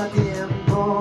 cada tiempo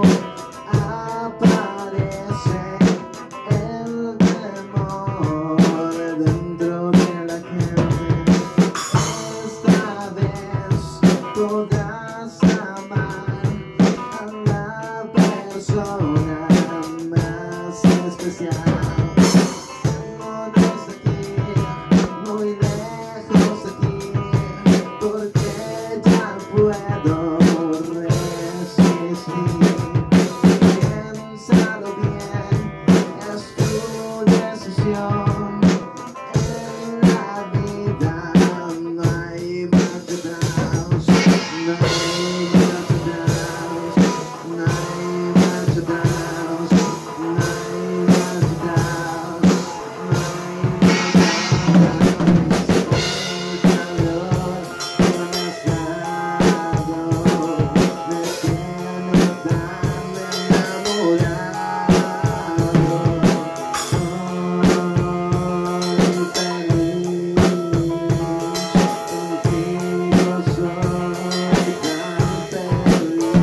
aparece el temor dentro de la gente. Esta vez podrás amar a la persona más especial. Vámonos de aquí, muy lejos de aquí, porque ya puedo resistir. Piénsalo bien, es tu decisión. En la vida no hay marcha atrás, no hay marcha atrás, no hay marcha atrás, no hay marcha atrás, no hay marcha atrás. El calor demasiado me tiene tan enamorado. Soy feliz, contigo soy tan feliz.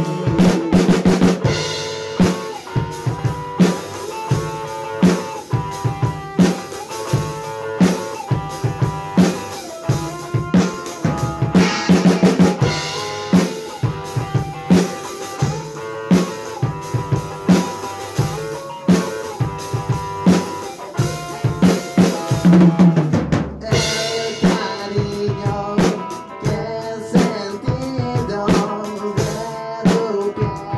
El cariño que he sentido de tu piel